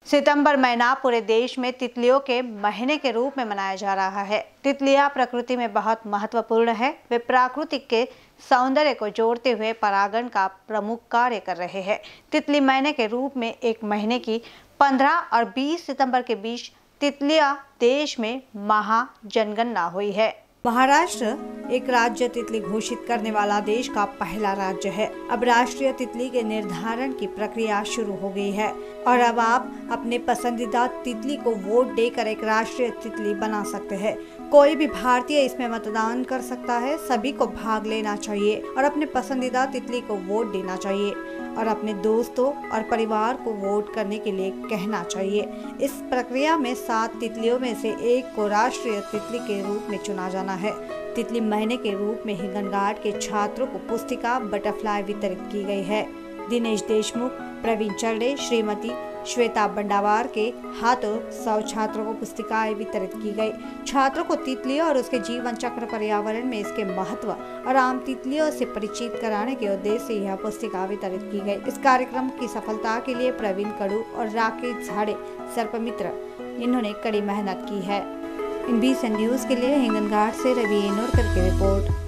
सितंबर महीना पूरे देश में तितलियों के महीने के रूप में मनाया जा रहा है। तितलियां प्रकृति में बहुत महत्वपूर्ण है। वे प्राकृतिक के सौंदर्य को जोड़ते हुए परागण का प्रमुख कार्य कर रहे हैं। तितली महीने के रूप में एक महीने की 15 और 20 सितंबर के बीच तितलियां देश में महाजनगणना हुई है। महाराष्ट्र एक राज्य तितली घोषित करने वाला देश का पहला राज्य है। अब राष्ट्रीय तितली के निर्धारण की प्रक्रिया शुरू हो गई है और अब आप अपने पसंदीदा तितली को वोट देकर एक राष्ट्रीय तितली बना सकते हैं। कोई भी भारतीय इसमें मतदान कर सकता है। सभी को भाग लेना चाहिए और अपने पसंदीदा तितली को वोट देना चाहिए और अपने दोस्तों और परिवार को वोट करने के लिए कहना चाहिए। इस प्रक्रिया में 7 तितलियों में से एक को राष्ट्रीय तितली के रूप में चुना जाना है। तितली महीने के रूप में हिंगनघाट के छात्रों को पुस्तिका बटरफ्लाई वितरित की गई है। दिनेश देशमुख, प्रवीण चरडे, श्रीमती श्वेता बंडावार के हाथों 100 छात्रों को पुस्तिकाएं वितरित की गई। छात्रों को तितलियों और उसके जीवन चक्र, पर्यावरण में इसके महत्व और आम तितलियों से परिचित कराने के उद्देश्य से यह पुस्तिका वितरित की गई। इस कार्यक्रम की सफलता के लिए प्रवीण कड़ू और राकेश झाड़े सर्पमित्र इन्होंने कड़ी मेहनत की है। इन BCN न्यूज के लिए हिंगनघाट से रवि एनोरकर की रिपोर्ट।